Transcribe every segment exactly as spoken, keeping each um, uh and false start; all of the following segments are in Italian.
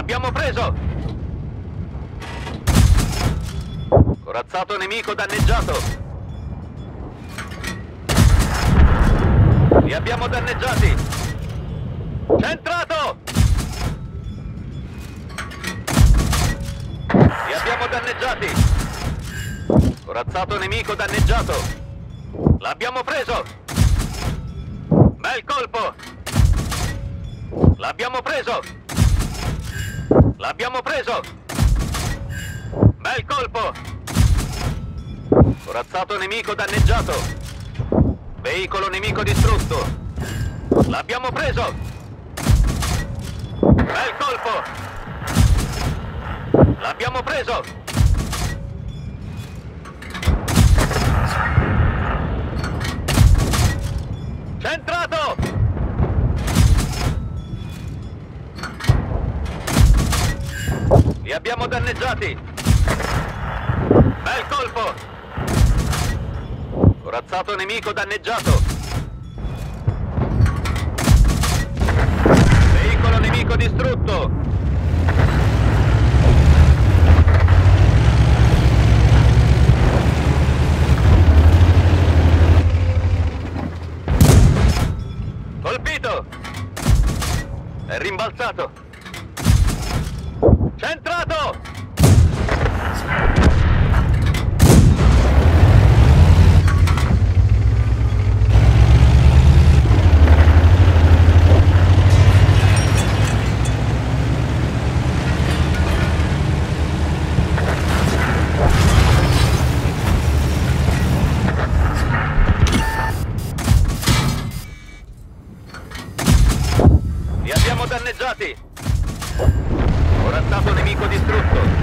L'abbiamo preso! Corazzato nemico danneggiato! Li abbiamo danneggiati! Centrato! Li abbiamo danneggiati! Corazzato nemico danneggiato! L'abbiamo preso! Bel colpo! L'abbiamo preso! L'abbiamo preso! Bel colpo! Corazzato nemico danneggiato! Veicolo nemico distrutto! L'abbiamo preso! Bel colpo! L'abbiamo preso! Centrato! Li abbiamo danneggiati! Bel colpo! Corazzato nemico danneggiato! Veicolo nemico distrutto! Colpito! È rimbalzato! Centrato! Li abbiamo danneggiati! Corazzato nemico distrutto!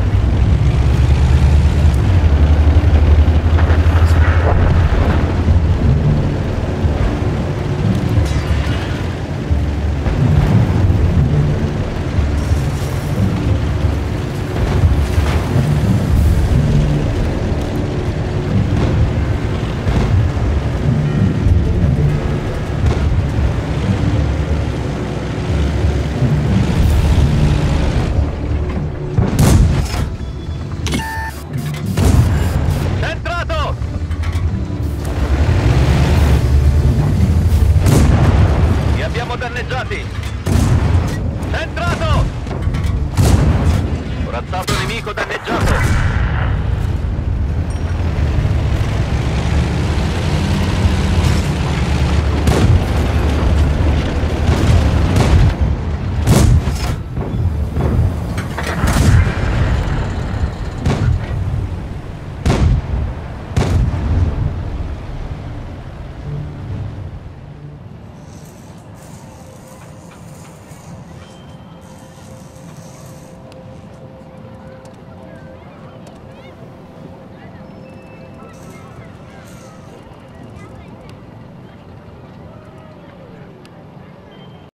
Danneggiati! Centrato! Corazzato nemico danneggiato!